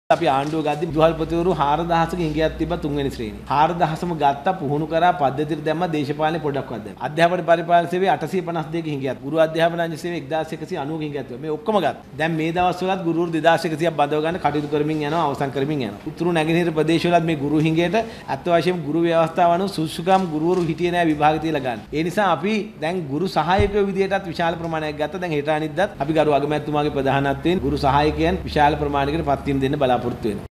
අපි ආණ්ඩුව ගද්දි විදුහල්පතිවරු 4000ක හිඟයක් තිබ්බ තුන්වෙනි ශ්‍රේණිය. 4000ම ගත්තා පුහුණු කරා පද්ධතියට දැම්ම දේශපාලනේ පොඩක්වත් දැම්ම. අධ්‍යාපන පරිපාලන සේවයේ 852ක හිඟයක්. ගුරු අධ්‍යාපන අංශ සේවයේ 1190ක හිඟයක් තිබ්බා. මේ ඔක්කොම ගත්තා. දැන් මේ දවස්වලත් ගුරුවරු 2100ක් බඳව ගන්න කටයුතු කරමින් යනවා අවසන් කරමින් යනවා. උතුරු නැගෙනහිර ප්‍රදේශවලත් මේ ගුරු හිඟයට අත් වශයෙන්ම ගුරු ව්‍යවස්ථාව අනුව සුසුකම් ගුරුවරු හිටියේ නෑ විභාග තියලා ගන්න. ඒ නිසා අපි දැන් ගුරු සහායකයෝ විදියටත් විශාල ප්‍රමාණයක් ගත්තා. දැන් හෙට අනිද්දාත් අපි ගරු අගමැතිතුමාගේ ප්‍රධානත්වයෙන් ගුරු සහායකයන් විශාල ප්‍රමාණයකට පත් වීම දෙන්න බලාපොරොත්තු වෙනවා.